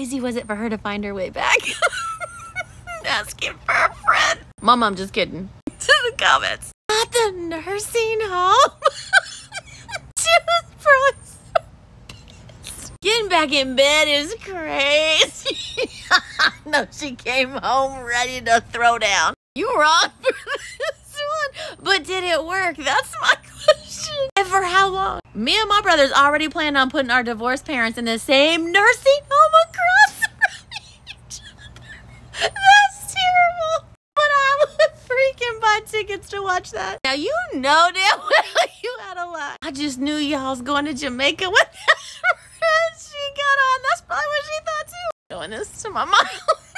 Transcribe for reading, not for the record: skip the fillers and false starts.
easy was it for her to find her way back? Asking for a friend. Mom, I'm just kidding. To the comments. Not the nursing home. Toothbrush. Getting back in bed is crazy. No, she came home ready to throw down. You wrong for this one. But did it work? That's my question. And for how long? Me and my brother's already planning on putting our divorced parents in the same nursing home across from each other. That's terrible. But I would freaking buy tickets to watch that. Now you know damn well you had a lie. I just knew y'all was going to Jamaica with that friend she got on. That's probably what she thought too. Showing this to my mom.